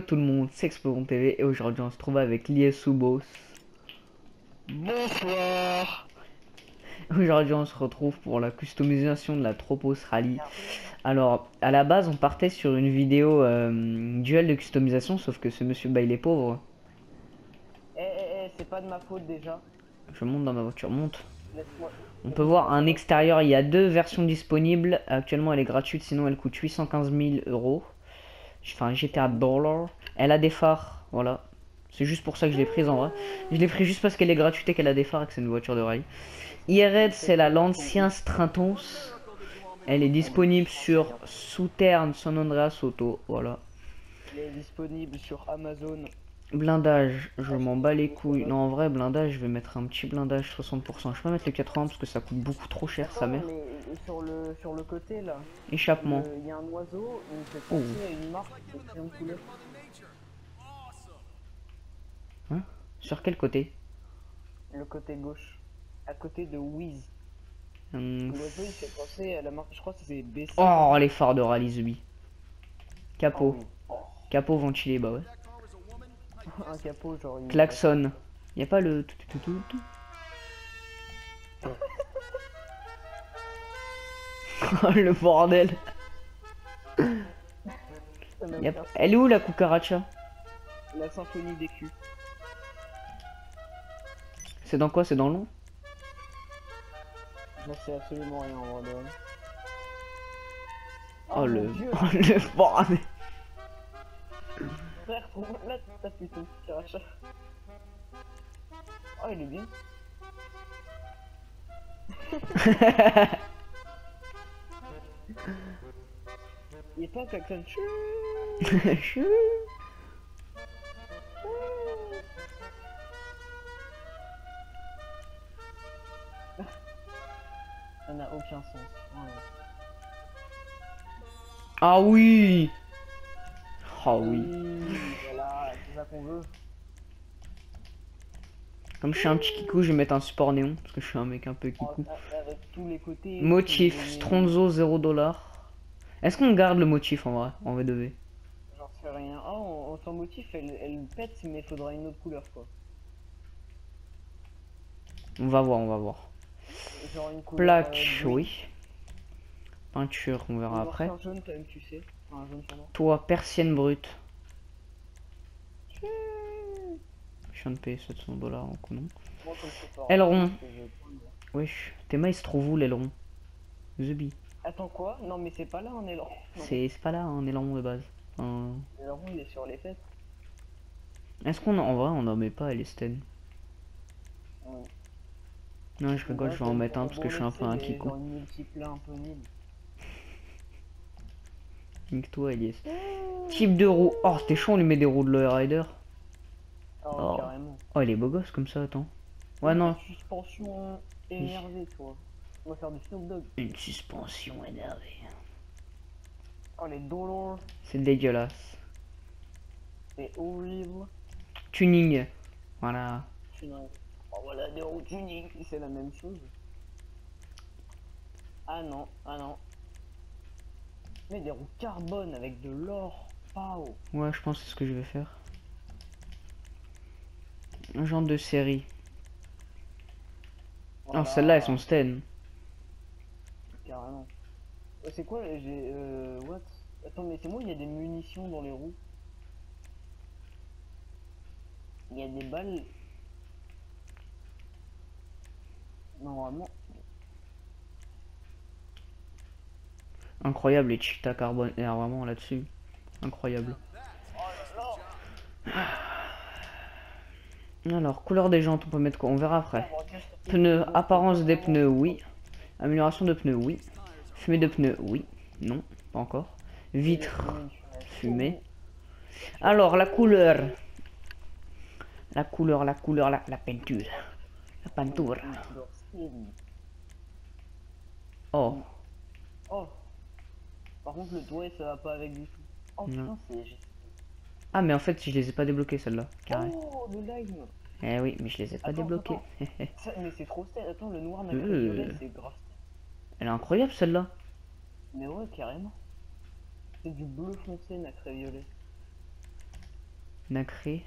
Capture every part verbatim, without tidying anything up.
tout le monde, c'est Explosion T V et aujourd'hui on se trouve avec Liesubos. Bonsoir. Aujourd'hui on se retrouve pour la customisation de la Tropos Rally. Alors à la base on partait sur une vidéo euh, duel de customisation, sauf que ce monsieur bah il est pauvre. Eh eh eh, c'est pas de ma faute déjà. Je monte dans ma voiture, monte. Laisse-moi. On peut voir un extérieur, il y a deux versions disponibles. Actuellement elle est gratuite, sinon elle coûte huit cent quinze mille euros. Enfin G T A dollar. Elle a des phares, voilà. C'est juste pour ça que je l'ai prise en vrai. Je l'ai pris juste parce qu'elle est gratuite et qu'elle a des phares et que c'est une voiture de rallye. I R L c'est la Lancia Stratos. Elle est disponible sur Southern San Andreas Auto, voilà. Elle est disponible sur Amazon. Blindage, je m'en bats les couilles. Non en vrai blindage, je vais mettre un petit blindage soixante pour cent. Je peux pas mettre les quatre-vingts parce que ça coûte beaucoup trop cher sa mère. Mais sur le sur le côté là. Échappement. Il y a un oiseau, il me fait penser Oh. à une marque de crayon de couleur. Hein? Sur quel côté? Le côté gauche. À côté de Wiz. Hum, L'oiseau il fait penser à la marque, je crois que c'est B C. Oh les phares de rallye Zubi. Capot. Oh, Capot ventilé, bah ouais. oui. Un capot genre. il- Klaxon. Y a pas le tout tout tout tout. Oh le bordel. Ça m'a Y a- fait Elle est où la cucaracha? La symphonie des culs. C'est dans quoi? C'est dans l'eau? J'en sais absolument rien en vrai de vrai. Oh, mon le... Dieu. Oh le bordel. Frère, trouve là t'as plutôt cucaracha. Oh il est bien. Il est pas un klaxon. Chut. Ça n'a aucun sens. Vraiment. Ah oui. Ah oui. Voilà, c'est ça qu'on veut. Comme je suis un petit kikou, je vais mettre un support néon parce que je suis un mec un peu Oh, kikou. avec tous les côtés. Motif tous les- Stronzo zéro dollar. Est-ce qu'on garde le motif en vrai en V deux V? J'en sais rien. Oh, en son motif, elle, elle pète, mais il faudra une autre couleur quoi. On va voir, on va voir. Genre une couleur. Plaque, euh, oui. Peinture, on verra après. Un jaune quand même, tu sais. Un jaune sur noir. Toit, persienne brute. Je viens de payer sept cents dollars en coup non. Moi, comme je sais pas, Aileron. parce que je- Wesh, tes mains ils se trouvent où l'aileron? Zubi. Attends quoi? Non mais c'est pas là un aileron. Non. C'est c'est pas là un aileron de base. Enfin, L'aileron il est sur les fesses. Est-ce qu'on en, en vrai on en met pas les Sten? Ouais. Non je rigole, Ouais, je vais en comme mettre un pour parce que je suis un peu Rolex, un c'est kikou. genre une multiplat un peu nul. Nique-toi Elias. Type de roue. Oh c'était chaud on lui met des roues de Low Rider. Oh, Oh. carrément. Oh il est beau gosse comme ça, attends. Ouais non. Une suspension énervée, toi. On va faire du Snoop Dogg. Une suspension énervée. Oh, les dollars, C'est dégueulasse. c'est horrible. Tuning. Voilà. Sinon, oh, voilà, des roues tuning, c'est la même chose. Ah non, ah non. Mais des roues carbone avec de l'or. Pao. Ouais je pense que c'est ce que je vais faire. Un genre de série. Voilà. Non celles-là elles sont Sten. Carrément. Euh, C'est quoi, j'ai... Euh, what? Attends, mais c'est moi, il y a des munitions dans les roues. Il y a des balles. Normalement. Incroyable les Chita carbone air vraiment là-dessus. Incroyable. Alors, couleur des jantes, on peut mettre quoi? On verra après. Pneus, apparence des pneus, oui. Amélioration de pneus, oui. Fumée de pneus, oui. Non, pas encore. Vitre, fumée. Alors, la couleur. La couleur, la couleur, la, la peinture. La peinture. Oh. Oh. Par contre, le toit, ça va pas avec du tout. Oh Non. putain, c'est... Ah, mais en fait, je les ai pas débloqués, celles-là. Carré. Oh, le lime. Eh oui, mais je les ai pas Attends, débloqués. Ça, mais c'est trop stylé. Attends, le noir nacré Euh. violet, c'est grave. Elle est incroyable, celle-là. Mais ouais, carrément. C'est du bleu foncé nacré violet. Nacré.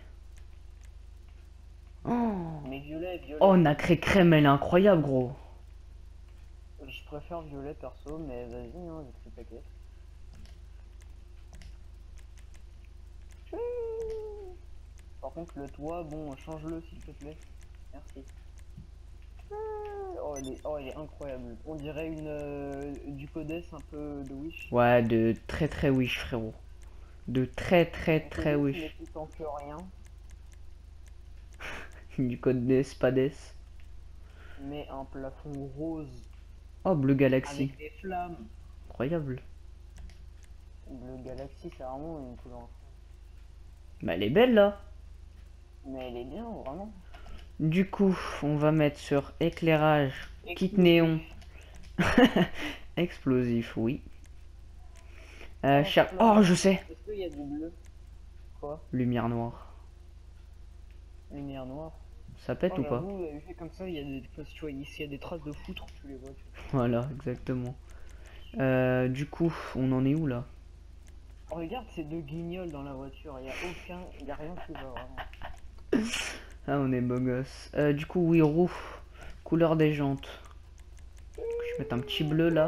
Oh, Mais violet, violet. oh nacré crème, elle est incroyable, gros. Je préfère violet perso, mais vas-y, hein, j'ai pris paquet. Par contre, le toit, bon, change-le s'il te plaît. Merci. Oh, elle est, oh, elle est incroyable. On dirait une euh, du Codes, un peu de Wish. Ouais, de très très wish, frérot. De très très Du très Codes, wish. mais tout en que rien. Du code des Spades. Mais un plafond rose Oh, Bleu Galaxy. avec des flammes. Incroyable. Bleu Galaxy, c'est vraiment une couleur. Bah, elle est belle là. Mais elle est bien, vraiment. Du coup, on va mettre sur éclairage, kit Explosif. néon. Explosif, oui. Euh, Oh, cher- flamme. oh, je sais. Est-ce qu'il y a du bleu? Quoi? Lumière noire. Lumière noire. Ça pète Oh, ou pas? j'avoue, euh, fait comme ça, il y a des, tu vois, ici, il y a des traces de foutre, tu les vois. Tu vois. Voilà, exactement. Euh, du coup, on en est où là? Oh, regarde ces deux guignols dans la voiture, il y a aucun, il y a rien qui va vraiment. Ah, on est beau gosse. Euh, du coup, oui, roue. Couleur des jantes. Je vais mettre un petit bleu là.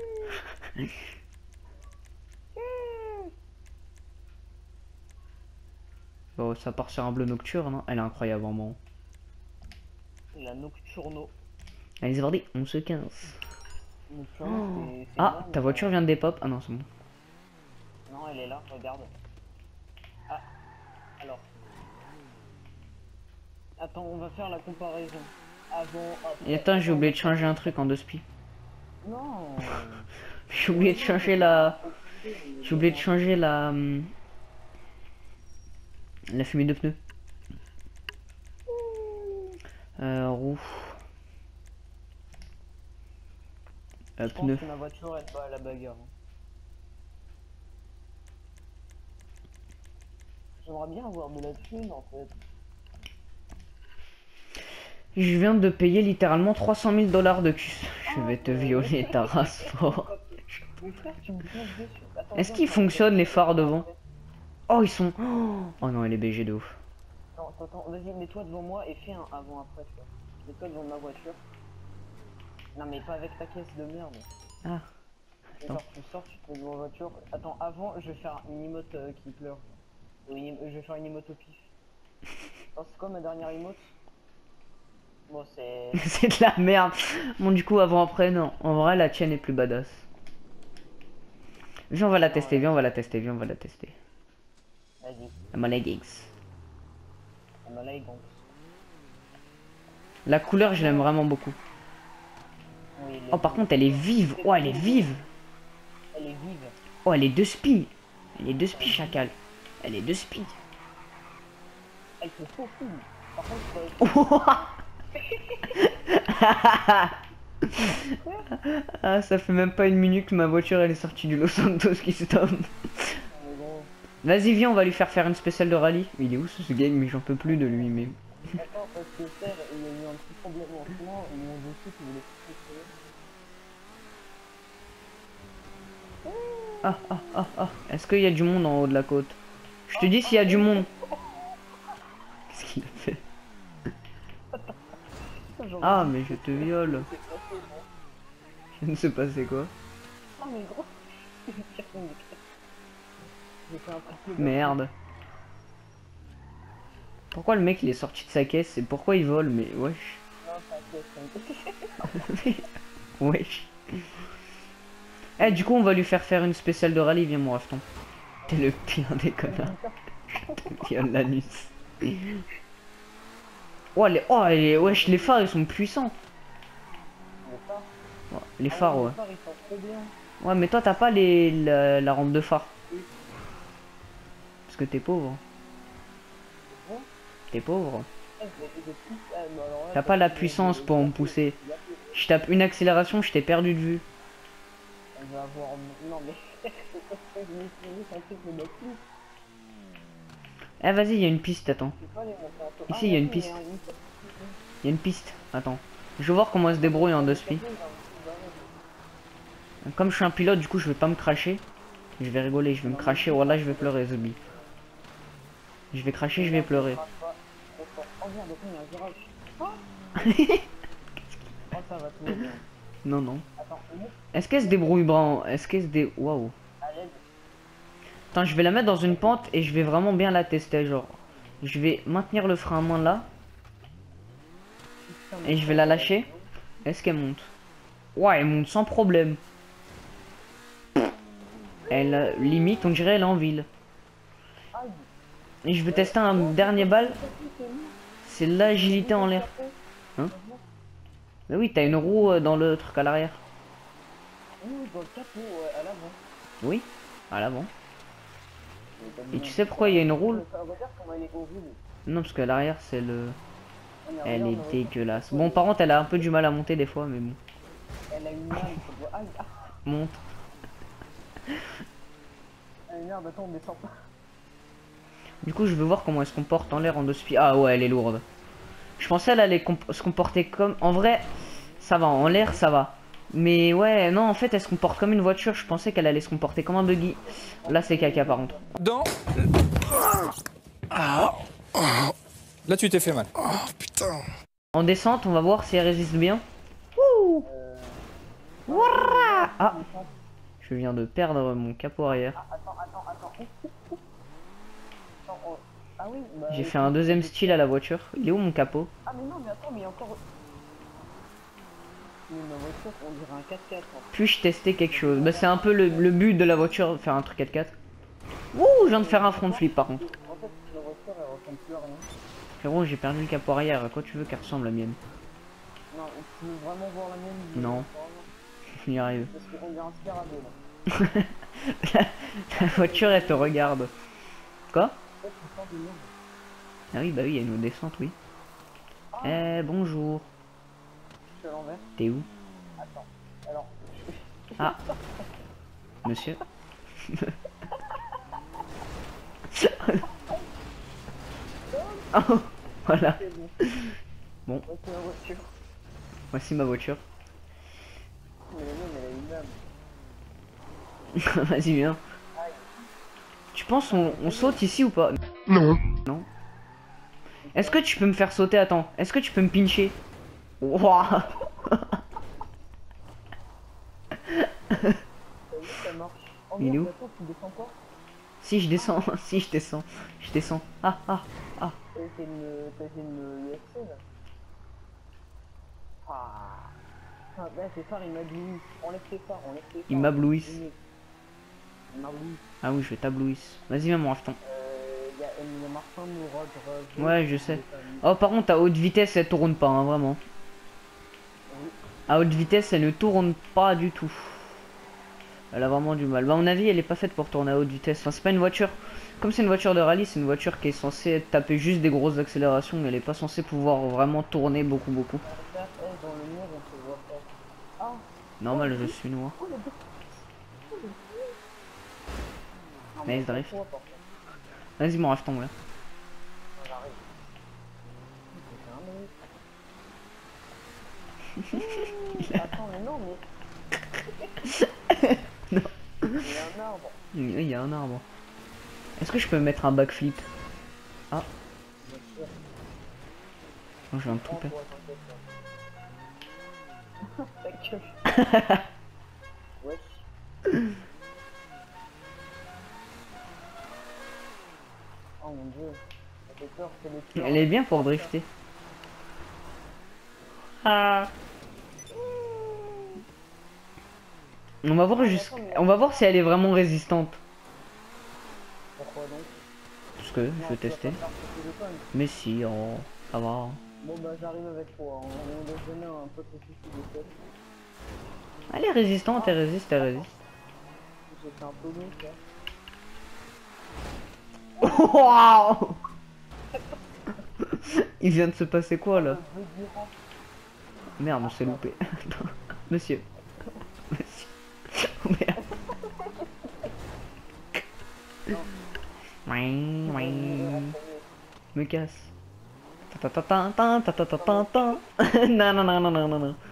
Bon, ça part sur un bleu nocturne, hein. Elle est incroyable, vraiment. La Nocturno. Allez, c'est parti, on se quinze. Nocturno, Oh. c'est- c'est Ah, énorme, ta voiture ça. vient de dépop. Ah non, c'est bon. Non, elle est là, regarde. Ah, alors. Attends, on va faire la comparaison. Avant, après. Et attends, j'ai avant, oublié de après. changer un truc en deux spi. Non. J'ai oublié de changer la... J'ai oublié de changer la... hum, La fumée de pneus. Euh, roue. Euh, Je pense pneus. que ma voiture elle bat à la bagarre. J'aimerais bien avoir de la thune en fait. Je viens de payer littéralement trois cent mille dollars de cus. Je vais te Oh, violer ta race fort. Mais frère, tu me fonces dessus. Attends, Est-ce viens, qu'ils on fonctionnent va- les phares devant? Oh, ils sont... Oh non, elle est B G de ouf. Attends, attends, attends, vas-y, mets-toi devant moi et fais un avant-après, tu vois. Mets-toi devant ma voiture. Non, mais pas avec ta caisse de merde. Ah. Et genre, tu sors, tu te mets devant la voiture. Attends, avant, je vais faire une emote euh, qui pleure. Ou une- Je vais faire une emote au pif. Attends, c'est quoi ma dernière emote? Bon, c'est. C'est de la merde. Bon, du coup, avant, après, non. En vrai, la tienne est plus badass. Viens, on va la Non, tester, ouais. viens, on va la tester, viens, on va la tester. Vas-y, My leggings. on a là, il gonfle. La couleur, je l'aime vraiment beaucoup. Oui, il est Oh, par beau. contre, elle est vive. Oh, elle est vive. Elle est vive. Oh, elle est deux spi. Elle est deux spi, chacal. Elle est deux spi. Elle se faufile. Par contre, euh, Ah, ça fait même pas une minute que ma voiture elle est sortie du Los Santos qui stop. mais bon. Vas-y, viens, on va lui faire faire une spéciale de rallye. Il est où ce game? Mais j'en peux plus de lui, mais. Attends, parce que Serre, il y a eu un petit problème en ce moment, et mon dossier qui voulait plus fonctionner. Ah, ah, ah, ah. Est-ce qu'il y a du monde en haut de la côte? Je te dis s'il y a du monde. Qu'est-ce qu'il a fait? Genre, Ah, mais je te viole. c'est passé, non? Je ne sais pas c'est quoi. Ah, mais gros, c'est une personne de classe. J'ai fait un triple. Merde. Pourquoi le mec il est sorti de sa caisse? Et pourquoi il vole? Mais wesh. Non, t'inquiète, t'inquiète. Wesh. Eh, du coup, on va lui faire faire une spéciale de rallye. Viens, mon rafton. T'es le pire des connards. Je te viole l'anus. Oh, les... oh les... wesh, les phares ils sont puissants. Le phare. Ouais, les Ah phares, ouais, ouais. Le phare, il sent trop bien. Ouais, mais toi, t'as pas les... la... la rampe de phare. Parce que t'es pauvre. Bon. T'es pauvre. Ah, je l'ai fait de plus. Ah, mais alors là, T'as ça, pas la c'est- puissance pour me il a pousser. fait- il a fait. Je tape une accélération, je t'ai perdu de vue. On va avoir. Non, mais c'est parce que je me suis dit, c'est un truc de ma plus. Eh, vas-y, il y a une piste, attends. C'est pas les montées en taux. Ici, Ah, il y a une mais piste. un- une- Il y a une piste. Attends. Je vais voir comment elle se débrouille en deux spi. Comme je suis un pilote, du coup, je vais pas me cracher. Je vais rigoler, je vais me cracher. Voilà, je vais pleurer, Zombie. Je vais cracher, je vais pleurer. Oh merde, il y a un virage. Oh, oh ça va, tout va bien. Non, non. Attends, Est-ce qu'elle se débrouille bien? Est-ce qu'elle se dé... Waouh. à l'aide. Attends, je vais la mettre dans une pente et je vais vraiment bien la tester, genre. Je vais maintenir le frein à main là. Et je vais la lâcher. Est-ce qu'elle monte? Ouais, elle monte sans problème. Elle, euh, limite, on dirait elle est en ville. Et je vais tester un dernier bal. C'est l'agilité en l'air. Hein? Mais oui, t'as une roue euh, dans le truc à l'arrière. Oui, dans le capot, ouais, à l'avant. Oui, à l'avant. Et tu sais pourquoi il y a une roue? Non, parce qu'à l'arrière, c'est le... Elle est dégueulasse. Bon, par contre, elle a un peu du mal à monter des fois, mais bon. Elle a une lame, aïe, ah. Monte. Ah merde, attends, on descend pas. Du coup, je veux voir comment elle se comporte en l'air en deux spies. Ah ouais, elle est lourde. Je pensais elle allait comp se comporter comme... En vrai, ça va. En l'air, ça va. Mais ouais, non, en fait, elle se comporte comme une voiture. Je pensais qu'elle allait se comporter comme un buggy. Là, c'est caca, par contre. Dans... Là, tu t'es fait mal. Oh putain. En descente, on va voir si elle résiste bien. Wouh. Ouah. Ah, je viens de perdre mon capot arrière. Attends, attends, attends. Attends, oh. Ah oui, bah, J'ai fait un deuxième style à la voiture. Il est où mon capot? Ah mais non, mais attends, mais il y a encore... Mais ma voiture, on dirait un quatre quatre. Hein. Puis-je tester quelque chose? Bah, c'est un peu le, le but de la voiture, faire un truc quatre quatre. Wouh, je viens de faire un front flip par contre. En fait, la voiture, elle ressemble plus à rien. Frérot, j'ai perdu le capot arrière. À quoi tu veux qu'elle ressemble la mienne? Non, tu veux vraiment voir la mienne? Non. On y arrive. Parce qu'on dirait un scarabée là. la, la voiture, elle te regarde. Quoi? Ah oui, bah oui, il y a une descente, oui. Ah. Eh, bonjour. Je suis à l'envers. T'es où? Attends, alors... Ah. Monsieur. Oh, voilà. Bon. Ok, la voiture. Voici ma voiture. Mais la mienne, elle a une lame. Vas-y, viens. Tu penses on, on saute ici ou pas? Non. Non. Est-ce que tu peux me faire sauter? Attends. Est-ce que tu peux me pincher? Wouah. Ça marche. Oh Il est où? merde, attends, tu descends pas? Si je descends, si je descends, je descends. Ah ah ah. T'as fait une... T'as fait une U F C là? Ah... Ah, là, tes phares, il m'a dit... Enlève tes phares, enlève tes phares. Il m'ablouisse. Il m'ablouisse. Ah oui, je vais t'ablouisse. Vas-y, viens mon rafton. Euh... Y'a y a Martin Mourad, Rage... Ouais, je sais. Oh, par contre, à haute vitesse, elle tourne pas, hein, vraiment. Oui. À haute vitesse, elle ne tourne pas du tout. Elle a vraiment du mal. Bah, à mon avis, elle est pas faite pour tourner à haute vitesse. Enfin, c'est pas une voiture... Comme c'est une voiture de rallye, c'est une voiture qui est censée taper juste des grosses accélérations, mais elle est pas censée pouvoir vraiment tourner beaucoup, beaucoup. Dans le mur, on peut voir ça. Ah. Normal, je suis noir. Oh, le deux. Oh, Nice drift. Vas-y, mon rafton, là. Attends, mais non, mais... Non. Il y a un arbre. Oui, il y a un arbre. Est-ce que je peux mettre un backflip? Ah. Non, je viens de tout perdre. Ta gueule. Wesh. Oh mon dieu. Ça fait peur, c'est le pire. Elle est bien pour drifter. Ah. On va voir juste. On va voir si elle est vraiment résistante. Pourquoi donc? Parce que je vais tester. Mais si, oh, ça va. Bon bah j'arrive avec toi, on va donner un peu de soucis de tête. Elle est résistante, elle résiste, elle résiste. J'ai fait un peu long ça. Waouh. Il vient de se passer quoi là? Merde, on s'est loupé. Monsieur. Monsieur. Oh merde. Ouin, ouin. Me casse. Ta ta ta ta ta ta ta ta ta. Non non non non non non non.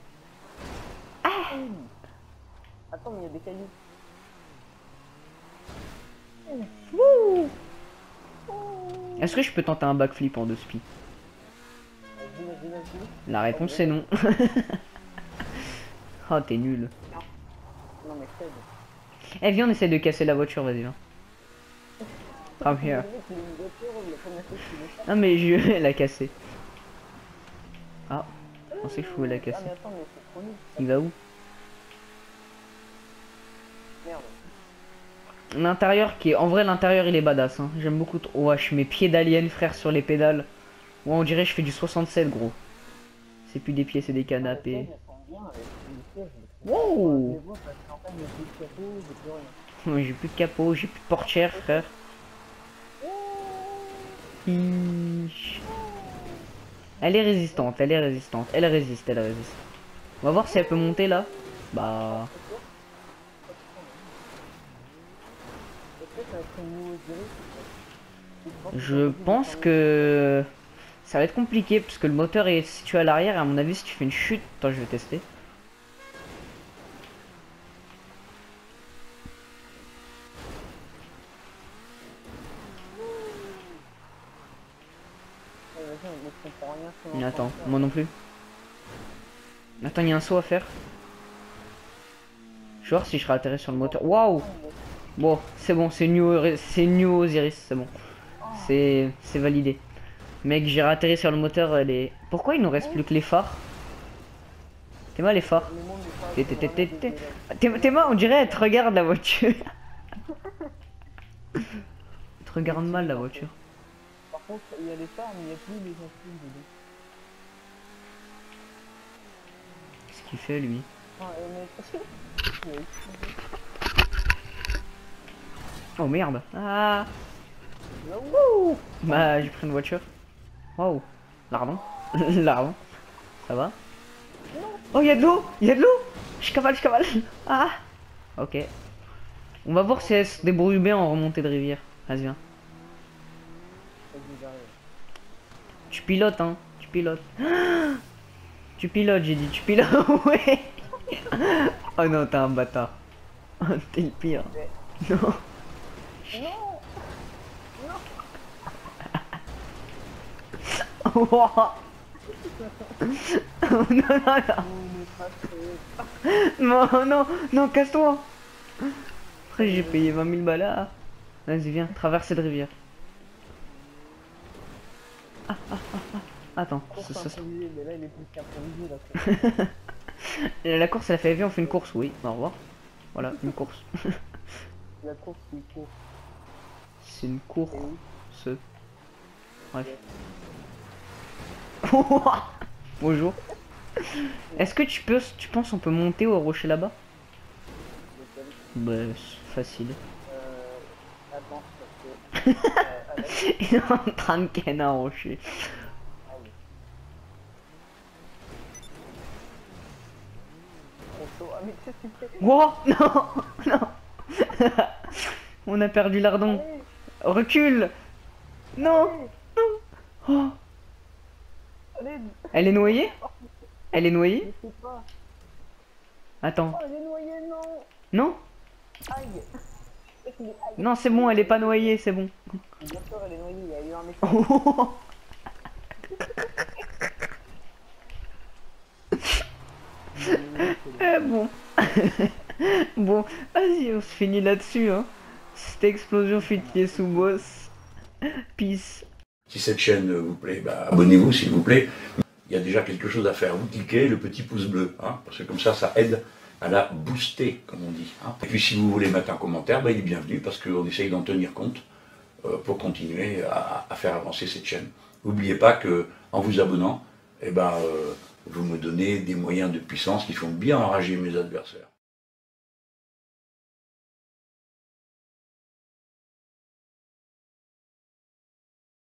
Attends, mais il y a des cailloux. Wouh. Est-ce que je peux tenter un backflip en deux spi? Vas-y, vas-y, vas-y. La réponse est non. Oh, t'es nul. Non, mais Fred. Eh, viens, on essaie de casser la voiture, vas-y, viens. Come here. C'est une voiture, la première fois que tu le fais. Ah, mais je vais la casser. Ah, je pensais que je pouvais la Ah, casser. mais attends, mais c'est trop nul. Il va où? Merde. L'intérieur qui est... En vrai, l'intérieur, il est badass, hein. J'aime beaucoup trop. Wesh, mes pieds d'alien, frère, sur les pédales. Ouais, on dirait que je fais du soixante-sept, gros. C'est plus des pieds, c'est des canapés. Wow! Ouais, j'ai plus de capot, j'ai plus de portière, frère. Hiiii. Elle est résistante, elle est résistante, elle résiste, elle résiste. On va voir si elle peut monter là. Bah... Je pense que ça va être compliqué parce que le moteur est situé à l'arrière et à mon avis si tu fais une chute... Attends, je vais tester. Attends, moi non plus. Attends, il y a un saut à faire. Je vais voir si je serai atterri sur le moteur. Waouh! Bon, c'est bon, c'est New, c'est New Osiris, c'est bon. C'est c'est validé. Mec, j'ai atterri sur le moteur, elle est... Pourquoi il nous reste plus que les phares? T'es mal les phares? T'es mal, on dirait elle te regarde la voiture. Elle te regarde mal la voiture. Par contre, il y a les phares, mais il n'y a plus les ampoules dedans. Qu'est-ce qu'il fait lui? Ah, mec. Oh merde. Ah. Wouh. Bah j'ai pris une voiture. Waouh. Lardon. Lardon. Ça va? Oh y'a de l'eau. Y'a de l'eau. Je cavale, je cavale. Ah. Ok. On va voir si elle se débrouille bien en remontée de rivière. Vas-y viens. Tu pilotes hein. Tu pilotes. Tu pilotes j'ai dit. Tu pilotes. Ouais. Oh non t'es un bâtard. Oh, t'es le pire. Non. Non. Oh, non, non, non. Non, non, non, casse-toi. Après, j'ai payé vingt mille balles là. Vas-y, viens, traverser de rivière. Ah, ah, ah, ah. Attends, ça, ça, ça. Mais là, il est plus qu'improvisé, là. La course, elle a fait, viens, on fait une course, oui, au revoir. Voilà, une course. La course, c'est une course. C'est une course. Ce. Bref. Bonjour. Est-ce que tu peux, tu penses on peut monter au rocher là-bas? Bah, facile. Euh, attends, parce que... Euh, Il est en train de ken un rocher. Wow, non, non. On a perdu l'ardon. Recule. Non, non. Oh. Elle est noyée? Elle est noyée? Je sais pas. Attends. Oh, elle est noyée, non. Non? Aïe. Non, c'est bon, elle est pas noyée, c'est bon. Bien sûr, elle est noyée, il y a eu un méchant. Oh. Eh bon. Bon, vas-y, on se finit là-dessus, hein. C'était Explosion Futier sous boss. Peace. Si cette chaîne vous plaît, bah, abonnez-vous s'il vous plaît. Il y a déjà quelque chose à faire. Vous cliquez le petit pouce bleu, hein, parce que comme ça, ça aide à la booster, comme on dit. Hein. Et puis si vous voulez mettre un commentaire, bah, il est bienvenu, parce qu'on essaye d'en tenir compte euh, pour continuer à, à faire avancer cette chaîne. N'oubliez pas que en vous abonnant, eh ben, euh, vous me donnez des moyens de puissance qui font bien enrager mes adversaires.